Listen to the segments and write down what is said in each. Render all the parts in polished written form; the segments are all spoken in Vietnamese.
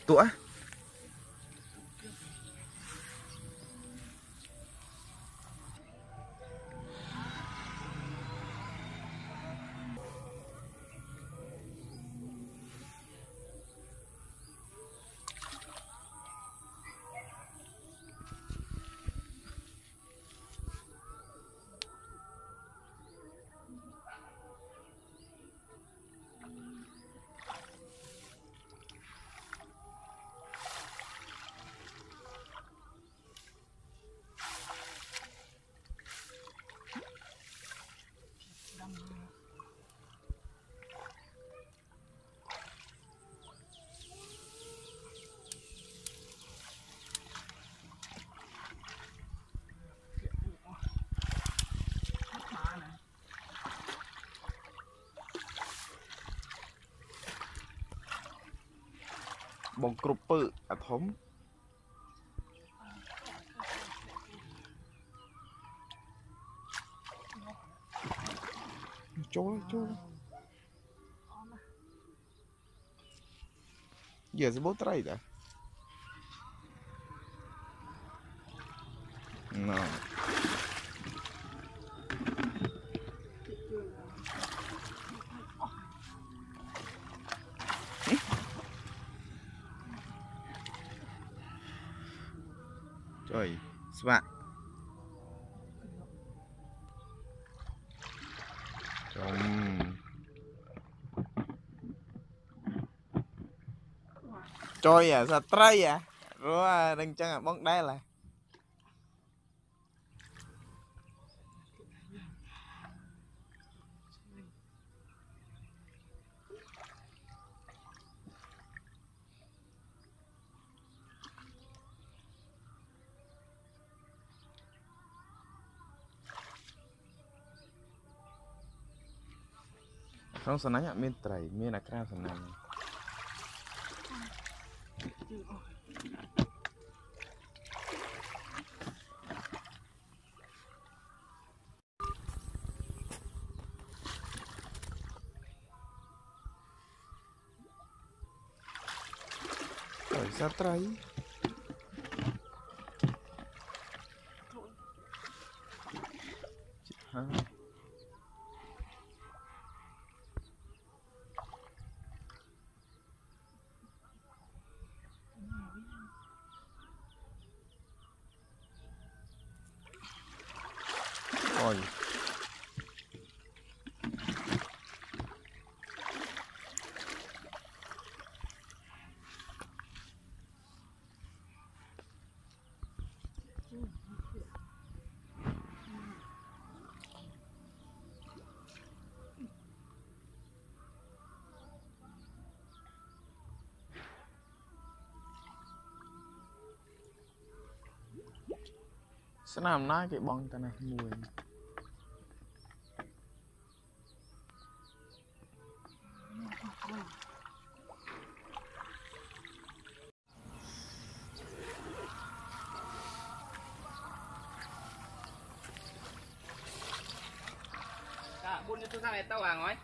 tủa bông cục bự à thấm trôi giờ sẽ bố trai đã no. Trời, bạn trời à sao trai à rồi đừng chân à bóng đá là không sao nanya miên trai miên akra sao nanya trời sao trai hả ôi sẽ làm nói cái bông ta này mùi buôn cho tôi sang này tao hàng nói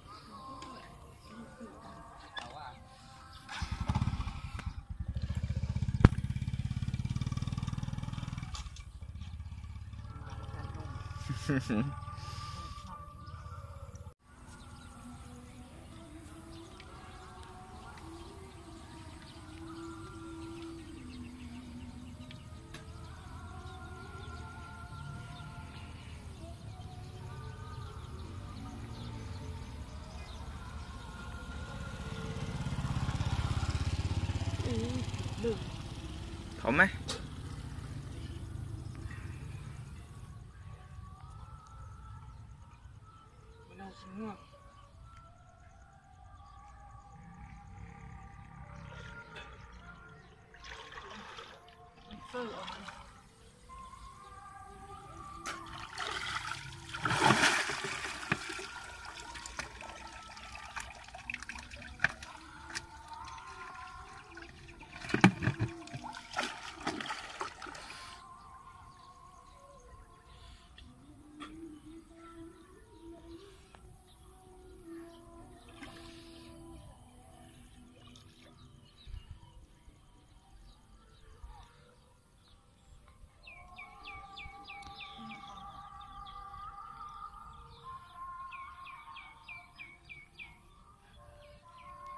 thấm ấy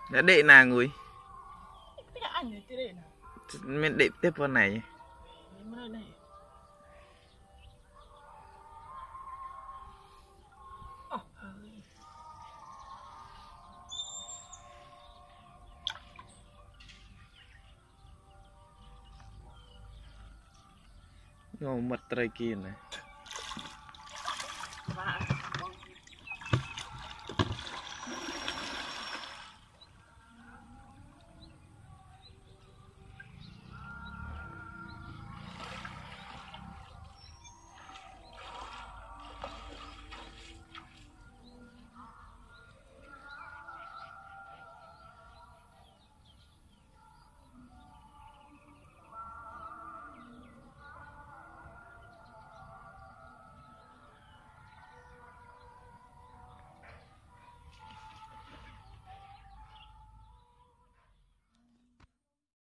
đã đệ nàng ngồi Cái anh này cái này mình đệ tiếp vào này này. ngô mật trai kia này Và